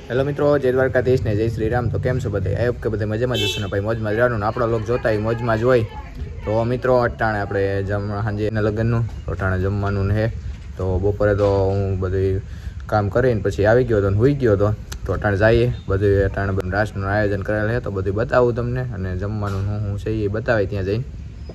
Hello मित्रों, जय द्वारकाधीश ने जय श्री राम। तो केम छो बधाई? आई होप के बधाई मजामां ज हशो ने भाई मौजमां ज रहेवानुं। आपणा लोग जोता होय मौजमां ज होय। तो मित्रों अटाणे आपणे सांजे लग्ननुं अटाणे जमवानुं है। तो बपोरे तो हूँ बधुं काम करीने पछी आवी गयो तो हुई गयो तो अटाणे जाईए बधुं अटाणे रासनुं आयोजन करेल है। तो बधुं बतावुं तमने अने जमवानुं हुं छे ए बतावे त्यां जईने।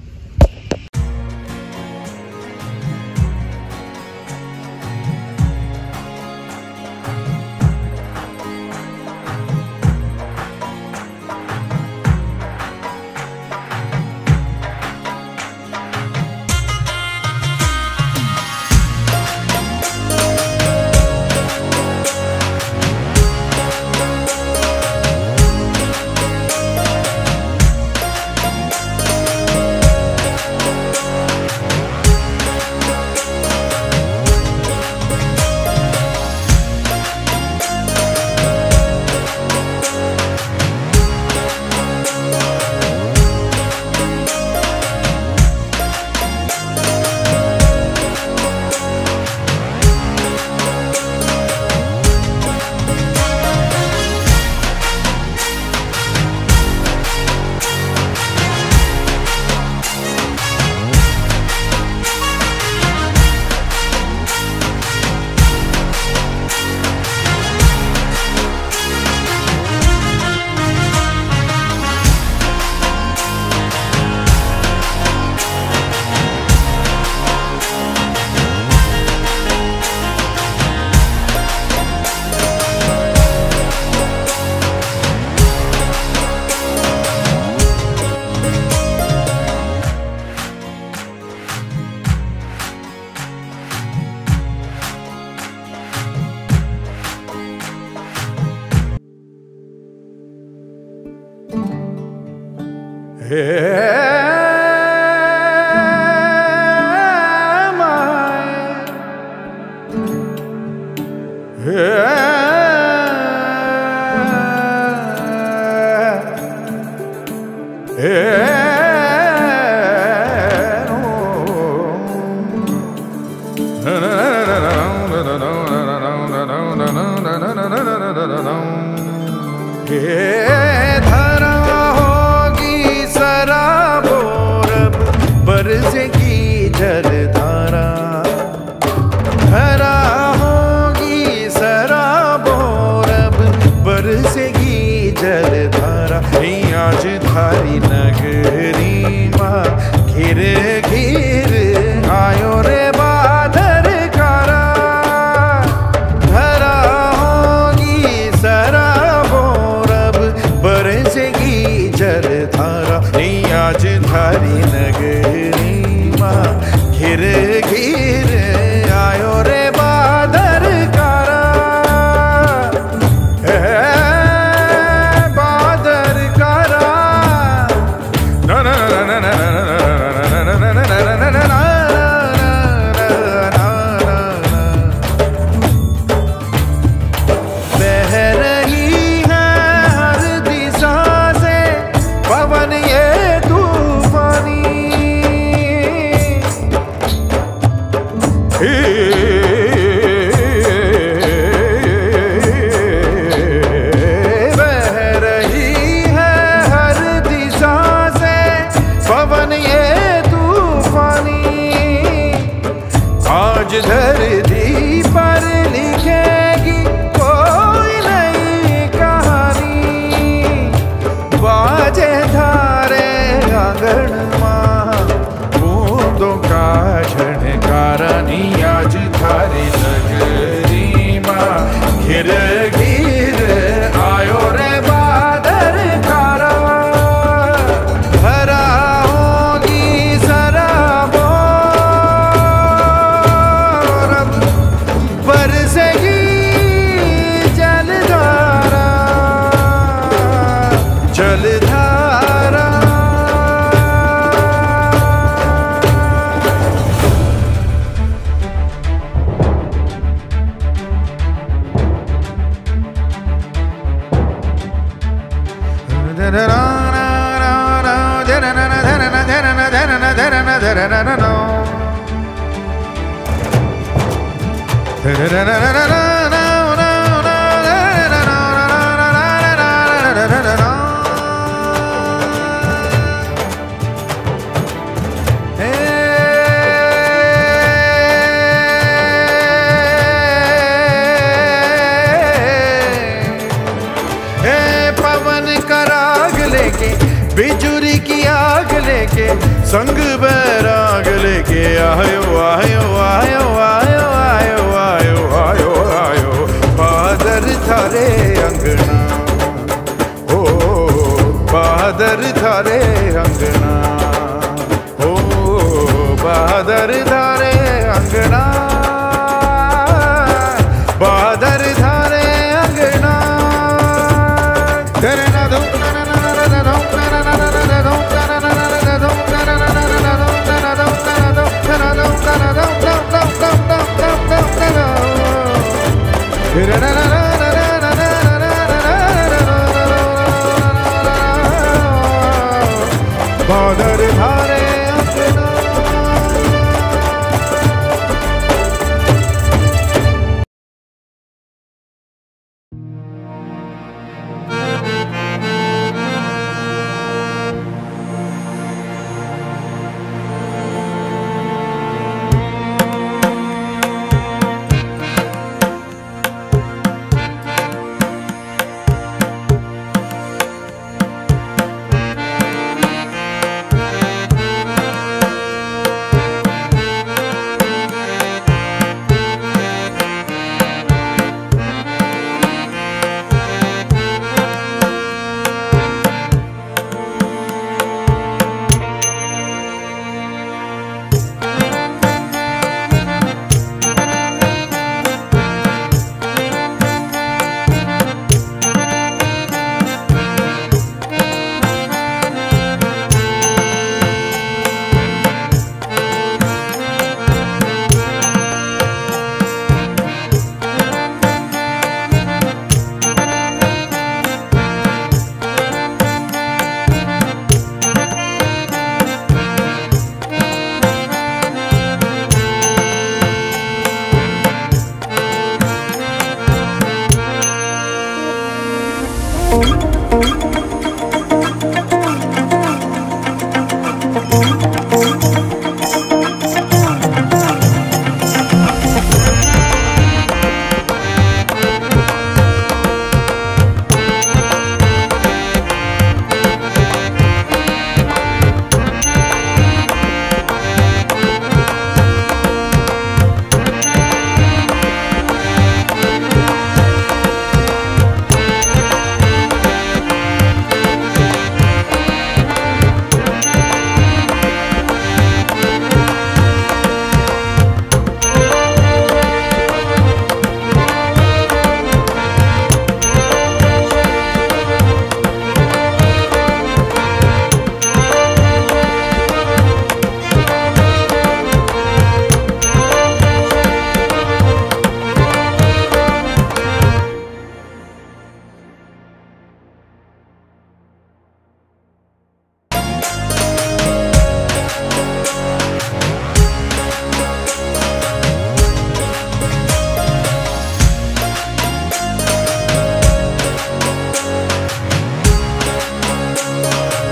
धरा होगी सराबोर बरसेगी जलधारा, धरा होगी सराबोर बरसेगी जलधारा। आज थारी नगरी माँ घिर घिर आयो रे बादर कारा, धरा होगी सराबोर बरसेगी जलधारा। आज थारी नगरी माँ घिर घिर आयो रे बादर कारा, बादर कारा। ना ना ना ना ना धरती पर लिखेगी कोई नई कहानी, बाजे धारे आंगन माँ बूंदों का झनकारा। आज थारी नगरी माँ घिर घिर आयो रे बादर कारा, भरा होगी सराबों बरसेगी जलधारा, जलधारा। संग बैराग लेके आयो आयो आयो आयो आयो आयो आयो आयो बहादुर थारे अंगना, ओ बहादुर थारे अंगना, ओ बहादुर थारे अंगना, बहादुर थारे अंगना। तेरे ना धूम ना ना ना ना ना धूम ना ना ना ना ना धूम ना ना ना ना ना धूम ना ना ना ना ना धूम ना ना धूम ना ना धूम ना ना धूम ना ना धूम धूम धूम धूम धूम धूम धूम धूम। तेरे ना ना ना ना ना ना ना ना ना बहादुर थारे अंगना।